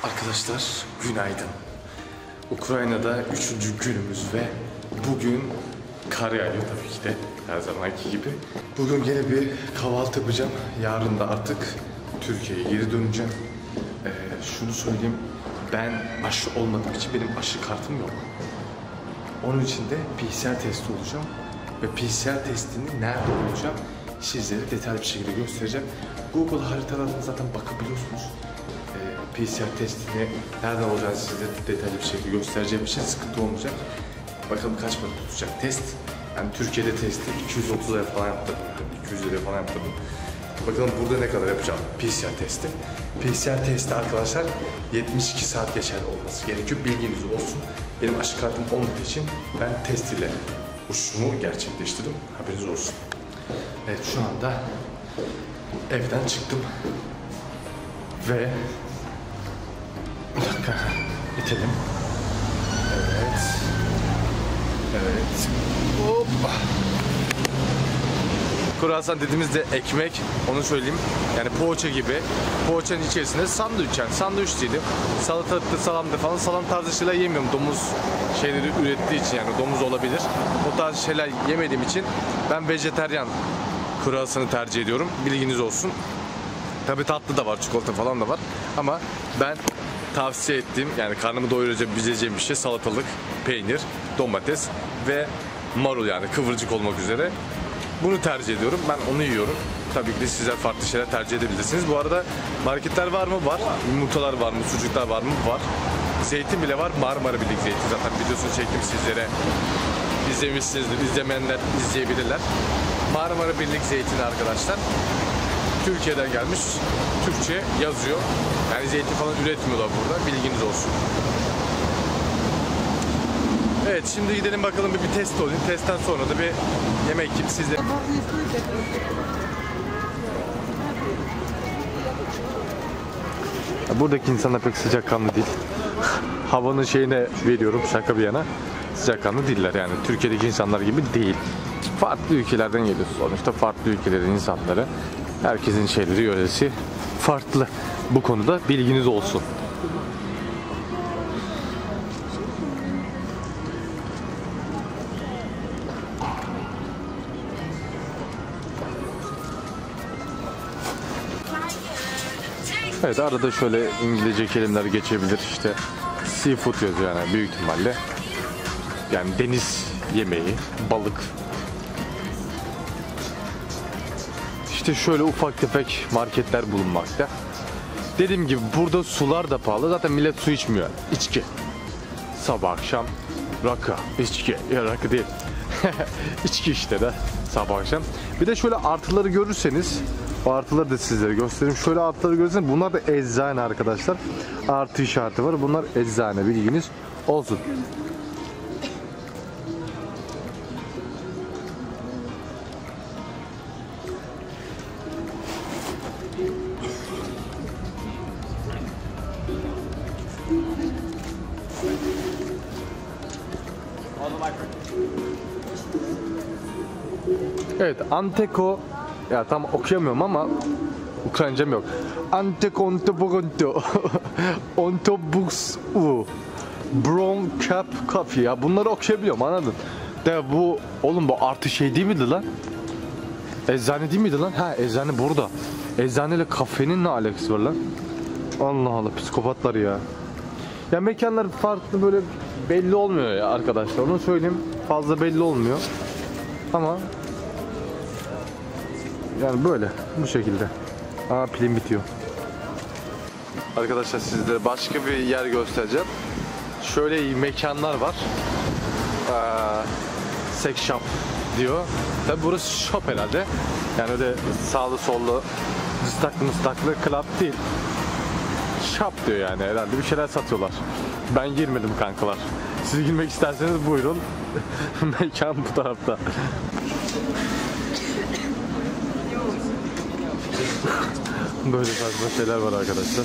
Arkadaşlar günaydın. Ukrayna'da 3. günümüz ve bugün kar yağıyor tabii ki de her zamanki gibi. Bugün yine bir kahvaltı yapacağım. Yarın da artık Türkiye'ye geri döneceğim. Şunu söyleyeyim, ben aşı olmadığım için benim aşı kartım yok. Onun için de PCR testi olacağım ve PCR testinin nerede olacağım sizlere detaylı bir şekilde göstereceğim. Google haritalarına zaten bakabiliyorsunuz. PCR testini nereden olacağını size detaylı bir şekilde göstereceğim için sıkıntı olmayacak. Bakalım kaç para tutacak test. Yani Türkiye'de testi 230 lira falan yaptırdım. 200 lira falan yaptırdım. Bakalım burada ne kadar yapacağım PCR testi. PCR testi arkadaşlar 72 saat geçerli olması gerekiyor. Bilginiz olsun. Benim aşı kartım olmadığı için ben test ile uçuşumu gerçekleştirdim. Haberiniz olsun. Evet, şu anda evden çıktım. Ve bir dakika bitelim. Evet. Evet. Hoppa. Kruvasan dediğimizde ekmek, onu söyleyeyim. Yani poğaça gibi. Poğaçanın içerisinde sandviç, yani sandviç diyelim. Salatalıktır, salamdır falan. Salam tarzı şeyler yemiyorum. Domuz şeyleri ürettiği için, yani domuz olabilir. O tarz şeyler yemediğim için ben vejeteryan kruvasanı tercih ediyorum. Bilginiz olsun. Tabii tatlı da var, çikolata falan da var. Ama ben tavsiye ettiğim, yani karnımı doyurabileceğim bir şey salatalık, peynir, domates ve marul, yani kıvırcık olmak üzere. Bunu tercih ediyorum. Ben onu yiyorum. Tabii ki de sizler farklı şeyler tercih edebilirsiniz. Bu arada marketler var mı? Var. Yumurtalar var mı? Sucuklar var mı? Var. Zeytin bile var. Marmara Birlik zeytin. Zaten videosunu çektim sizlere. İzlemişsinizdir. İzlemeyenler izleyebilirler. Marmara Birlik zeytini arkadaşlar. Türkiye'den gelmiş. Türkçe yazıyor. Yani zeytin falan üretmiyorlar burada. Bilginiz olsun. Evet, şimdi gidelim bakalım bir test olayım. Testten sonra da bir yemek yiyip sizle... Buradaki insanlar pek sıcakkanlı değil. Havanın şeyine veriyorum, şaka bir yana. Sıcakkanlı değiller yani. Türkiye'deki insanlar gibi değil. Farklı ülkelerden geliyor sonuçta. Farklı ülkelerin insanları. Herkesin şeyleri, yöresi farklı. Bu konuda bilginiz olsun. Evet, arada şöyle İngilizce kelimeler geçebilir. İşte seafood yazıyor yani büyük ihtimalle. Yani deniz yemeği, balık. İşte şöyle ufak tefek marketler bulunmakta. Dediğim gibi burada sular da pahalı. Zaten millet su içmiyor. İçki. Sabah akşam rakı. İçki. Ya rakı değil. İçki işte de sabah akşam. Bir de şöyle artıları görürseniz, o artıları da sizlere göstereyim. Şöyle artıları görürseniz bunlar da eczane arkadaşlar. Artı işareti var. Bunlar eczane, bilginiz olsun. Evet, Anteko, ya tam okuyamıyorum ama Ukrayncam yok. Anteko ontobogonto ontobus u brown cap coffee, ya bunları okuyabiliyorum, anladın? De bu oğlum, bu artı şey değil miydi lan? Eczane değil miydi lan? Ha, eczane burada. Eczaneyle kafenin ne alakası var lan? Allah Allah, psikopatlar ya. Ya mekanlar farklı, böyle belli olmuyor ya arkadaşlar. Onu söyleyeyim, fazla belli olmuyor. Ama yani böyle, bu şekilde. Aa, pilim bitiyor. Arkadaşlar sizlere başka bir yer göstereceğim. Şöyle mekanlar var. Sex shop diyor. Tabi burası shop herhalde. Yani öyle sağlı sollu mıstaklı club değil. Shop diyor yani, herhalde bir şeyler satıyorlar. Ben girmedim kankalar. Siz girmek isterseniz buyurun. Mekan bu tarafta. Böyle saçma şeyler var arkadaşlar.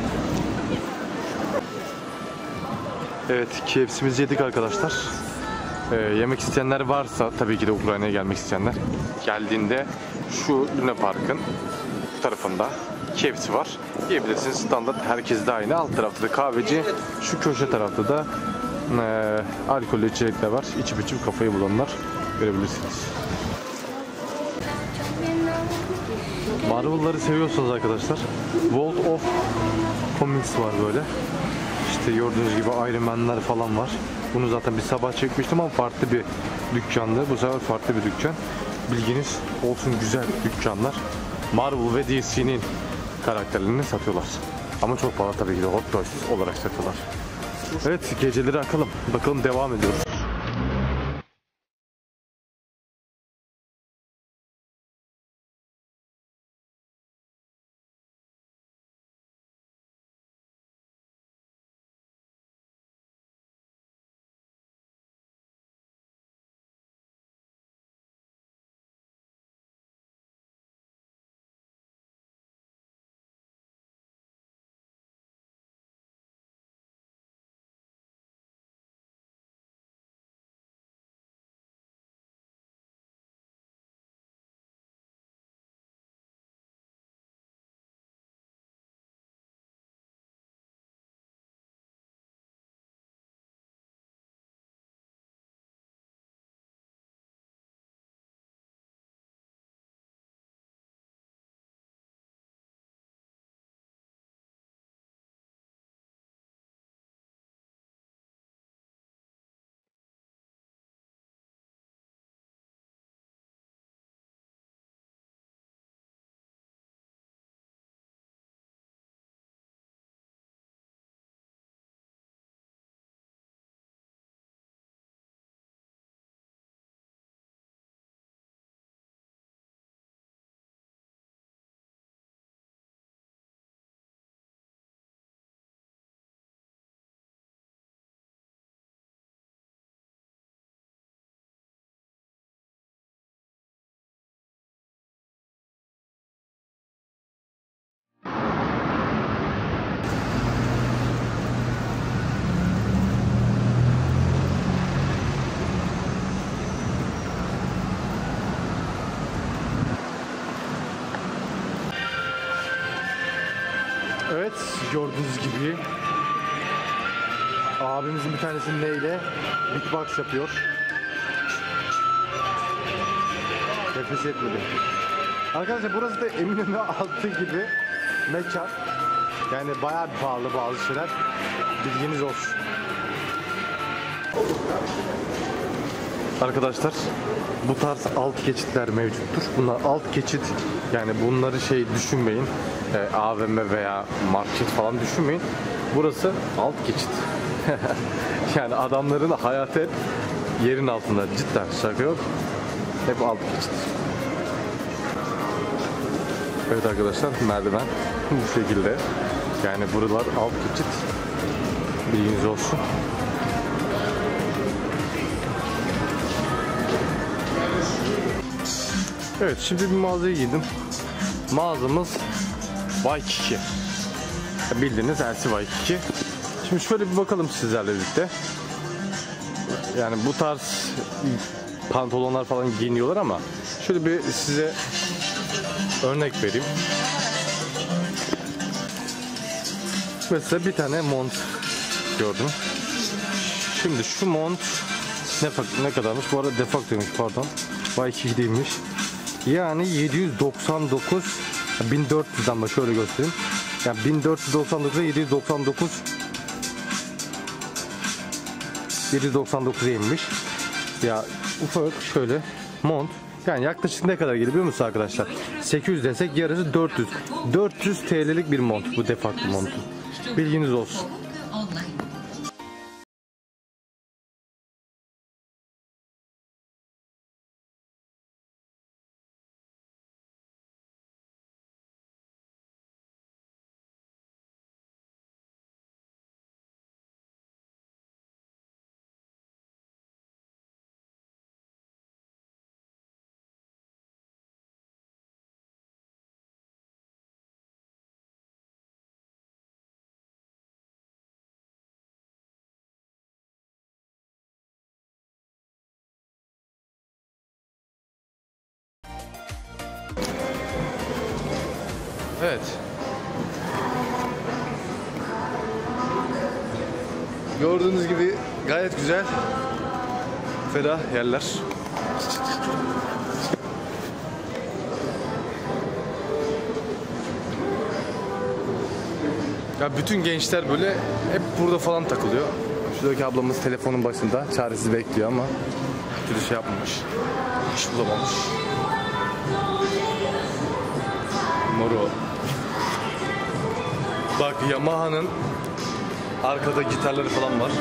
Evet, KFC'mizi yedik arkadaşlar. Yemek isteyenler varsa, tabii ki de Ukrayna'ya gelmek isteyenler, geldiğinde şu Luna Park'ın bu tarafında KFC var. Yiyebilirsiniz. Standart, herkes de aynı. Alt tarafta da kahveci. Şu köşe tarafta da alkollü içecekler var. İçip kafayı bulanlar görebilirsiniz. Marvel'ları seviyorsanız arkadaşlar, World of Comics var böyle. İşte gördüğünüz gibi Iron Man'ler falan var. Bunu zaten bir sabah çekmiştim ama farklı bir dükkandı. Bu sefer farklı bir dükkan. Bilginiz olsun, güzel dükkanlar. Marvel ve DC'nin karakterlerini satıyorlar. Ama çok pahalı tabii ki de, Hot Toys olarak satıyorlar. Evet, geceleri akalım. Bakalım, devam ediyoruz. Evet, gördüğünüz gibi abimizin bir tanesi neyle beatbox yapıyor. Nefes etmedi. Arkadaşlar, burası da Eminönü altı gibi mekan. Yani bayağı pahalı bazı şeyler. Bilginiz olsun. Arkadaşlar, bu tarz alt geçitler mevcuttur. Bunlar alt geçit, yani bunları düşünmeyin. AVM veya market falan düşünmeyin. Burası alt geçit. Yani adamların hayatı hep yerin altında. Cidden şaka yok. Hep alt geçit. Evet arkadaşlar, merdiven bu şekilde. Yani buralar alt geçit. Bilginiz olsun. Evet, şimdi bir mağazaya girdim. Mağazamız Waikiki. Bildiğiniz LC Waikiki. Şimdi şöyle bir bakalım sizlerle birlikte. Yani bu tarz pantolonlar falan giyiniyorlar ama şöyle bir size örnek vereyim. Mesela bir tane mont gördüm. Şimdi şu mont ne kadarmış? Bu arada defaktıymış, pardon. Waikiki değilmiş. Yani 799, 1400'den bak şöyle göstereyim. Yani 1499'a 799'a inmiş. Ya ufak şöyle mont. Yani yaklaşık ne kadar geliyor biliyor musunuz arkadaşlar? 800 desek yarısı 400. 400 TL'lik bir mont bu defakto montu. Bilginiz olsun. Evet. Gördüğünüz gibi gayet güzel, ferah yerler. Ya bütün gençler böyle hep burada falan takılıyor. Şuradaki ablamız telefonun başında çaresiz bekliyor ama bir türlü şey yapmamış. İş bulamamış. Moro. Bak Yamaha'nın arkada gitarları falan var.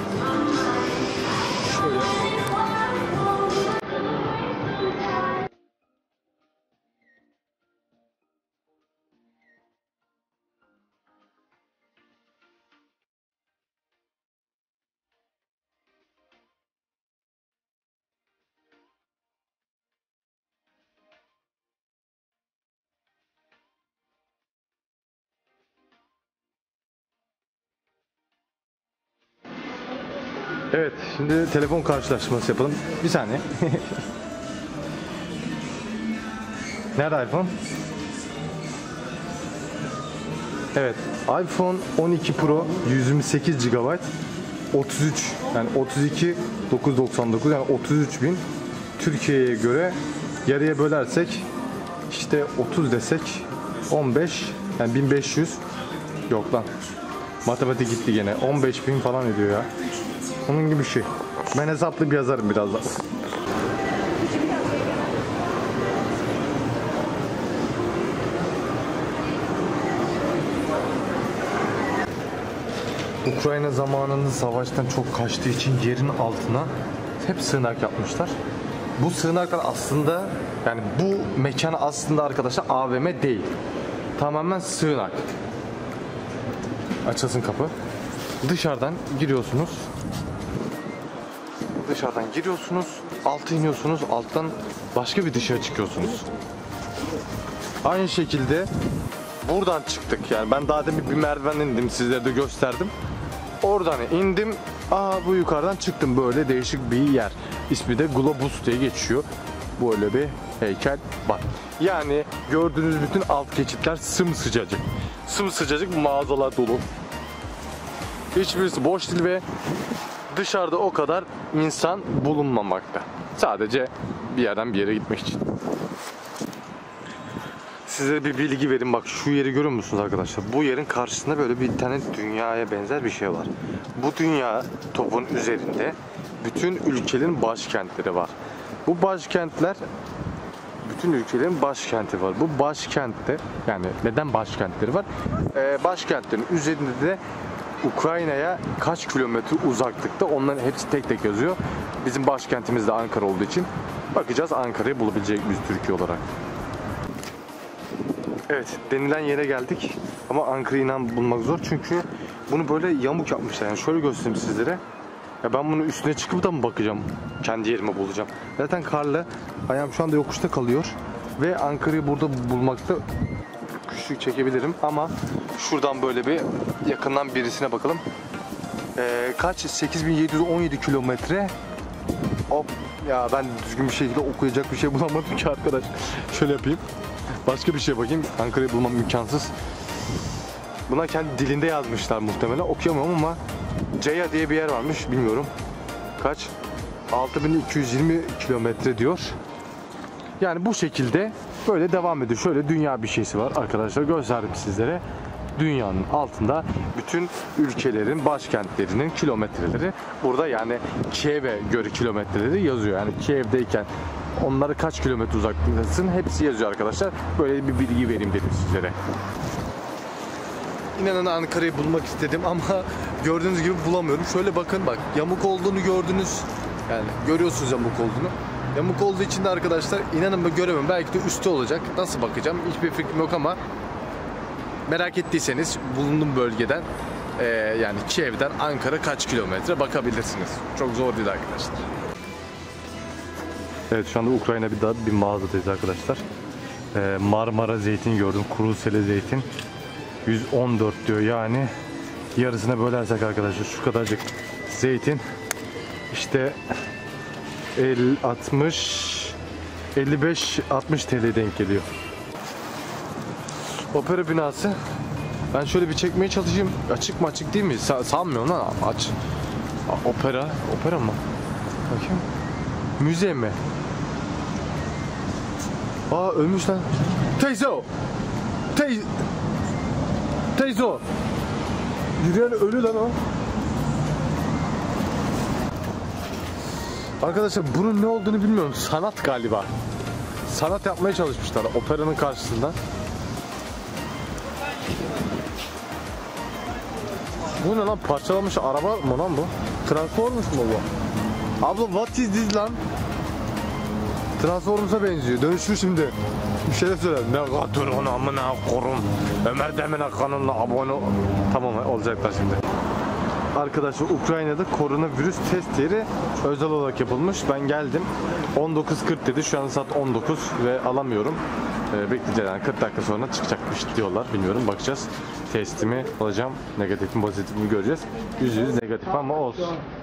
Şöyle. Evet, şimdi telefon karşılaştırması yapalım. Bir saniye. Nerede iPhone? Evet, iPhone 12 Pro 128 GB 33 yani 32.999 yani 33.000 Türkiye'ye göre yarıya bölersek işte 30 desek 15 yani 1500 yok lan matematik gitti gene 15.000 falan ediyor ya. Onun gibi bir şey. Ben hesaplayıp yazarım birazdan. Ukrayna zamanında savaştan çok kaçtığı için yerin altına hep sığınak yapmışlar. Bu sığınaklar aslında yani bu mekan aslında arkadaşlar AVM değil. Tamamen sığınak. Açılsın kapı. Dışarıdan giriyorsunuz. Dışarıdan giriyorsunuz, alta iniyorsunuz, alttan başka bir dışarı çıkıyorsunuz. Aynı şekilde buradan çıktık yani ben daha demin bir merdiven indim sizlere de gösterdim. Oradan indim, bu yukarıdan çıktım böyle değişik bir yer. İsmi de Globus diye geçiyor. Böyle bir heykel var. Yani gördüğünüz bütün alt geçitler sımsıcacık. Sımsıcacık mağazalar dolu. Hiçbirisi boş değil ve dışarıda o kadar insan bulunmamakta. Sadece bir yerden bir yere gitmek için. Size bir bilgi vereyim. Bak şu yeri görüyor musunuz arkadaşlar? Bu yerin karşısında böyle bir tane dünyaya benzer bir şey var. Bu dünya topun üzerinde bütün ülkelerin başkentleri var. Bu başkentler bütün ülkelerin başkenti var. Bu başkentte yani neden başkentleri var? Başkentlerin üzerinde de Ukrayna'ya kaç kilometre uzaklıkta onların hepsi tek tek yazıyor. Bizim başkentimiz de Ankara olduğu için bakacağız Ankara'yı bulabilecek miyiz Türkiye olarak. Evet denilen yere geldik ama Ankara'yı inan bulmak zor çünkü bunu böyle yamuk yapmışlar. Yani şöyle göstereyim sizlere. Ya ben bunun üstüne çıkıp da mı bakacağım? Kendi yerime bulacağım. Zaten karlı. Ayağım şu anda yokuşta kalıyor ve Ankara'yı burada bulmakta güçlük çekebilirim ama şuradan böyle bir yakından birisine bakalım. Kaç? 8717 kilometre. Hop ya ben düzgün bir şekilde okuyacak bir şey bulamadım ki arkadaş. Şöyle yapayım. Başka bir şey bakayım. Ankara'yı bulmam imkansız. Buna kendi dilinde yazmışlar muhtemelen. Okuyamam ama Ceya diye bir yer varmış. Bilmiyorum. Kaç? 6220 kilometre diyor. Yani bu şekilde böyle devam ediyor. Şöyle dünya bir şeysi var arkadaşlar. Gösterdim sizlere. Dünyanın altında bütün ülkelerin başkentlerinin kilometreleri burada yani Kiev'e göre kilometreleri yazıyor. Yani Kiev'deyken onlara kaç kilometre uzaklıktasın hepsi yazıyor arkadaşlar. Böyle bir bilgi vereyim dedim sizlere. İnanın Ankara'yı bulmak istedim ama gördüğünüz gibi bulamıyorum. Şöyle bakın bak yamuk olduğunu gördünüz. Yani görüyorsunuz yamuk olduğunu. Yamuk olduğu için de arkadaşlar inanın ben göremem. Belki de üstü olacak. Nasıl bakacağım? Hiçbir fikrim yok ama merak ettiyseniz bulunduğum bölgeden yani Kiev'den Ankara kaç kilometre bakabilirsiniz. Çok zor değil arkadaşlar. Evet şu anda Ukrayna bir mağazadayız arkadaşlar. Marmara zeytin gördüm. Kurusele zeytin. 114 diyor yani yarısına bölersek arkadaşlar şu kadarcık zeytin işte 55-60 TL denk geliyor. Opera binası. Ben şöyle bir çekmeye çalışayım. Açık mı, açık değil mi? Sanmıyorum lan. Aç. Opera mı? Bakayım. Müze mi? Aa, ölmüş lan. Teyze o. Teyze o. Yürüyen ölü lan o. Arkadaşlar bunun ne olduğunu bilmiyorum. Sanat galiba. Sanat yapmaya çalışmışlar operanın karşısında. Bu ne lan? Parçalanmış araba mı lan bu? Transformers mu bu? Abla what is this lan? Transformers'a benziyor. Dönüşür şimdi. Bir şeyler söyle. Ne kadar onu amına korum. Ömer Demir'e kanalına abone ol. Tamam olacaklar şimdi. Arkadaşlar Ukrayna'da koronavirüs test yeri özel olarak yapılmış. Ben geldim. 19.40 dedi. Şu an saat 19 ve alamıyorum. Bekleyeceğiz. Yani 40 dakika sonra çıkacakmış diyorlar. Bilmiyorum. Bakacağız. Testimi alacağım. Negatif mi pozitif mi göreceğiz. %100 negatif ama olsun.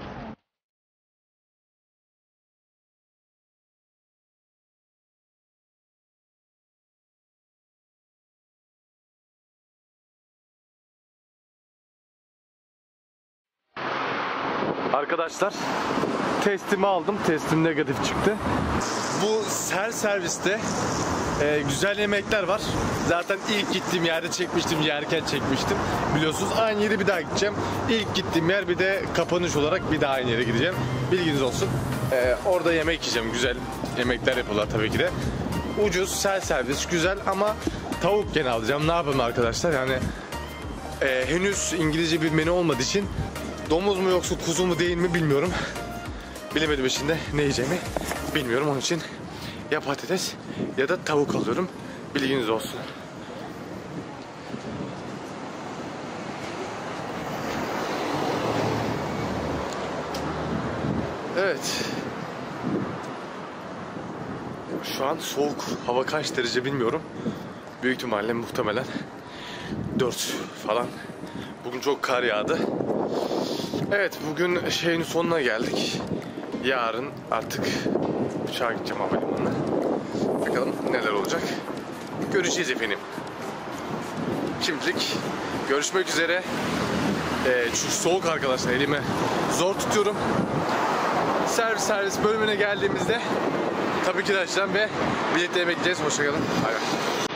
Arkadaşlar testimi aldım. Testim negatif çıktı. Bu serviste güzel yemekler var. Zaten ilk gittiğim yerde çekmiştim. Yerken çekmiştim. Biliyorsunuz aynı yere bir daha gideceğim. İlk gittiğim yer bir de kapanış olarak bir daha aynı yere gideceğim. Bilginiz olsun. Orada yemek yiyeceğim. Güzel yemekler yapıyorlar tabii ki de. Ucuz, servis güzel ama tavuk gene alacağım. Ne yapayım arkadaşlar? Yani henüz İngilizce bir menü olmadığı için domuz mu yoksa kuzu mu değil mi bilmiyorum. Bilemedim içinde ne yiyeceğimi bilmiyorum. Onun için ya patates ya da tavuk alıyorum. Bilginiz olsun. Evet. Şu an soğuk. Hava kaç derece bilmiyorum. Büyük ihtimalle muhtemelen 4 falan. Bugün çok kar yağdı. Evet, bugün şeyin sonuna geldik. Yarın artık uçağa gideceğim havalimanına. Bakalım neler olacak. Göreceğiz efendim. Şimdilik görüşmek üzere. Çünkü soğuk arkadaşlar, elimi zor tutuyorum. Servis bölümüne geldiğimizde tabii ki de açacağım ve birlikte yemek yiyeceğiz. Hoşçakalın. Bay bay.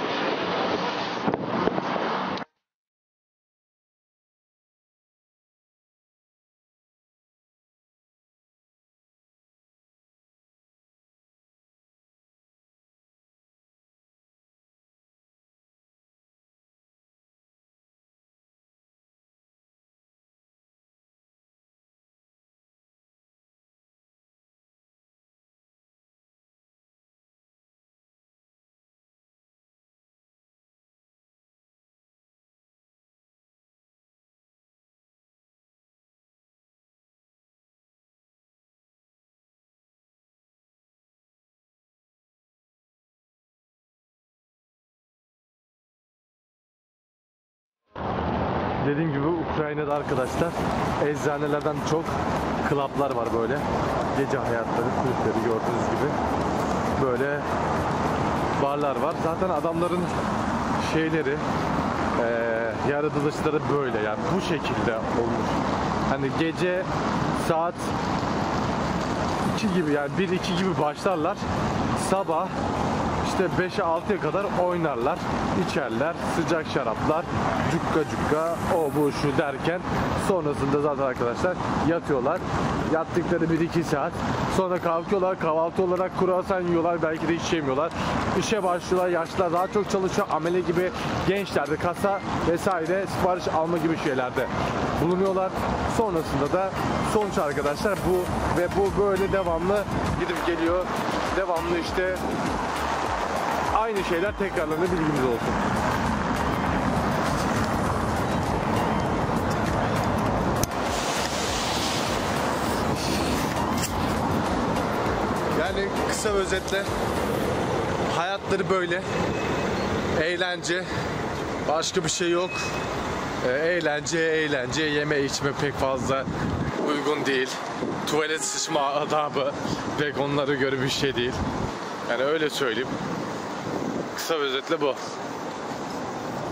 Dediğim gibi Ukrayna'da arkadaşlar eczanelerden çok klaplar var böyle. Gece hayatları, kulüpleri gördüğünüz gibi. Böyle barlar var. Zaten adamların şeyleri, yaratılışları böyle yani bu şekilde olmuş. Hani gece saat 2 gibi yani 1-2 gibi başlarlar. Sabah işte 5'e 6'ya kadar oynarlar, içerler, sıcak şaraplar, cukka, o bu şu derken sonrasında zaten arkadaşlar yatıyorlar. Yattıkları 1-2 saat sonra kalkıyorlar, kahvaltı olarak kruvasan yiyorlar, belki de hiç yemiyorlar. İşe başlıyorlar, yaşlılar daha çok çalışıyor, amele gibi gençler de kasa vesaire sipariş alma gibi şeylerde bulunuyorlar. Sonrasında da sonuç arkadaşlar bu ve bu böyle devamlı gidip geliyor, devamlı işte aynı şeyler tekrarlanır, bilgimiz olsun. Yani kısa ve özetle hayatları böyle. Eğlence, başka bir şey yok. Eğlence, yeme içme pek fazla uygun değil. Tuvalet sıçma adabı pek onlara göre bir şey değil. Yani öyle söyleyeyim. Kısa ve özetle bu.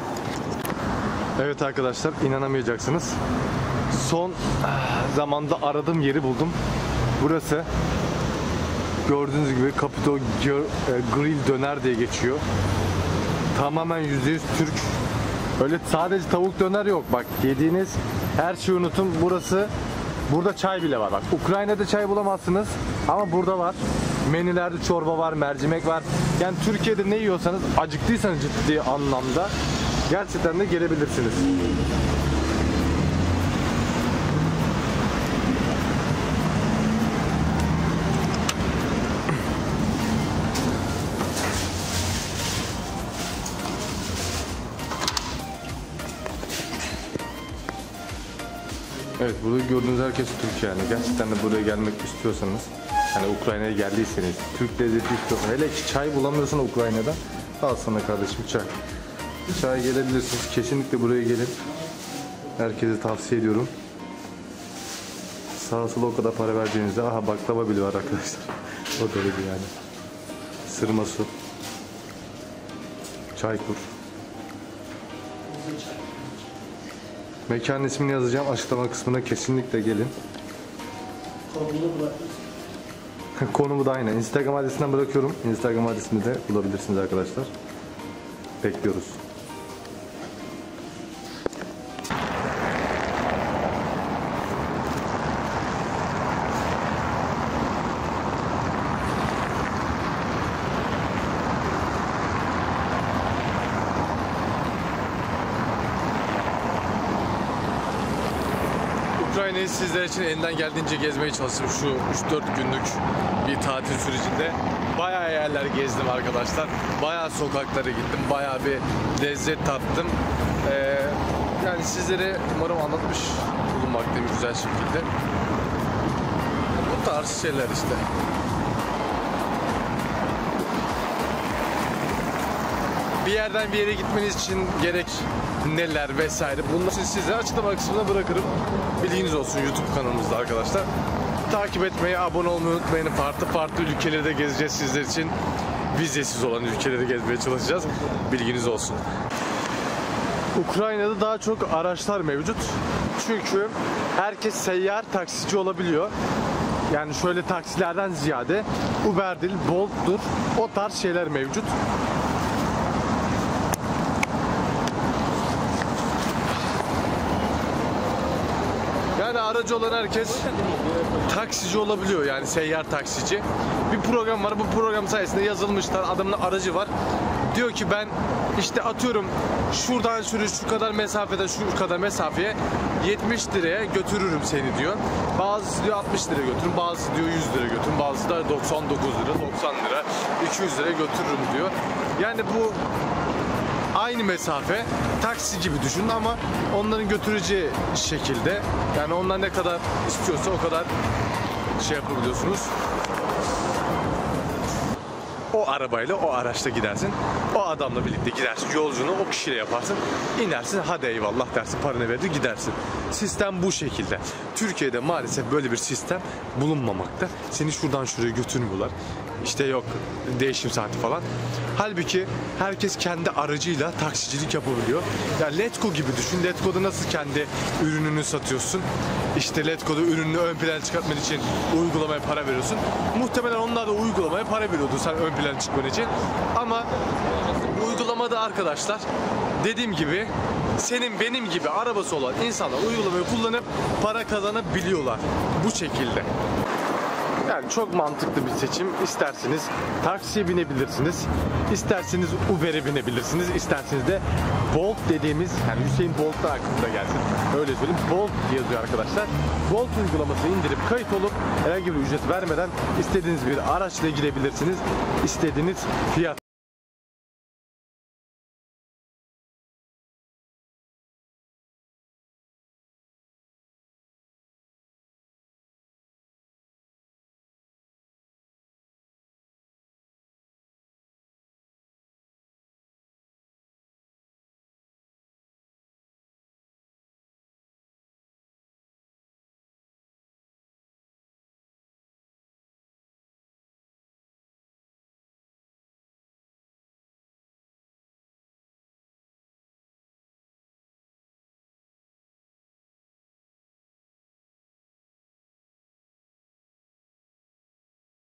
Evet arkadaşlar, inanamayacaksınız. Son zamanda aradığım yeri buldum. Burası gördüğünüz gibi Capito Grill Döner diye geçiyor. Tamamen %100 Türk. Öyle sadece tavuk döner yok. Bak, yediğiniz her şeyi unutun. Burada çay bile var. Bak, Ukrayna'da çay bulamazsınız ama burada var. Menülerde çorba var, mercimek var. Yani Türkiye'de ne yiyorsanız, acıktıysanız ciddi anlamda gerçekten de gelebilirsiniz. Evet, burada gördüğünüz herkes Türk yani. Gerçekten de buraya gelmek istiyorsanız, hani Ukrayna'ya geldiyseniz, Türk lezzeti istiyorsanız, hele ki çay bulamıyorsan Ukrayna'da, al sana kardeşim çay. Çay gelebilirsiniz. Kesinlikle buraya gelin. Herkese tavsiye ediyorum. Sağa sola o kadar para vereceğinizde, aha baklava bile var arkadaşlar. O derece yani. Sırma su. Çaykur. Mekanın ismini yazacağım açıklama kısmına, kesinlikle gelin. Konumu da aynı. Instagram adresinden bırakıyorum. Instagram adresini de bulabilirsiniz arkadaşlar. Bekliyoruz. Ukrayna'yı sizler için elinden geldiğince gezmeye çalıştım şu 3-4 günlük bir tatil sürecinde. Bayağı yerler gezdim arkadaşlar. Bayağı sokaklara gittim. Bayağı bir lezzet tattım. Yani sizlere umarım anlatmış bulunmaktayım güzel şekilde. Bu tarz şeyler işte. Bir yerden bir yere gitmeniz için gerek neler vesaire, bunları size açıklama kısmına bırakırım. Bilginiz olsun YouTube kanalımızda arkadaşlar. Takip etmeyi, abone olmayı unutmayın. Farklı ülkeleri de gezeceğiz sizler için. Vizesiz olan ülkeleri gezmeye çalışacağız. Bilginiz olsun. Ukrayna'da daha çok araçlar mevcut. Çünkü herkes seyyar taksici olabiliyor. Yani şöyle taksilerden ziyade Uber'dir, Bolt'tur, o tarz şeyler mevcut. Yani aracı olan herkes taksici olabiliyor, yani seyyar taksici. Bir program var, bu program sayesinde yazılmışlar, adamın aracı var. Diyor ki ben işte atıyorum şuradan şu kadar mesafeden şu kadar mesafeye 70 liraya götürürüm seni diyor. Bazısı diyor 60 liraya götürün, bazısı diyor 100 liraya götürün, bazısı da 99 lira, 90 lira, 200 liraya götürürüm diyor. Yani bu aynı mesafe, taksi gibi düşünün ama onların götüreceği şekilde, yani onlar ne kadar istiyorsa o kadar şey yapabiliyorsunuz. O arabayla, o araçla gidersin, o adamla birlikte gidersin, yolculuğunu o kişiyle yaparsın, inersin, hadi eyvallah dersin, paranı verir gidersin. Sistem bu şekilde. Türkiye'de maalesef böyle bir sistem bulunmamakta. Seni şuradan şuraya götürmüyorlar. İşte yok değişim saati falan. Halbuki herkes kendi aracıyla taksicilik yapabiliyor. Yani Letgo gibi düşün. Letgo'da nasıl kendi ürününü satıyorsun? İşte Letgo'da ürününü ön plana çıkartman için uygulamaya para veriyorsun. Muhtemelen onlar da uygulamaya para veriyordu sen ön plana çıkman için. Ama uygulamada arkadaşlar, dediğim gibi, senin benim gibi arabası olan insanlar uygulamayı kullanıp para kazanabiliyorlar. Bu şekilde. Yani çok mantıklı bir seçim. İsterseniz taksiye binebilirsiniz, isterseniz Uber'e binebilirsiniz, isterseniz de Bolt dediğimiz, yani Hüseyin Bolt'tan aklınıza gelsin, öyle söyleyeyim, Bolt yazıyor arkadaşlar. Bolt uygulamasını indirip kayıt olup herhangi bir ücret vermeden istediğiniz bir araçla gidebilirsiniz, istediğiniz fiyat.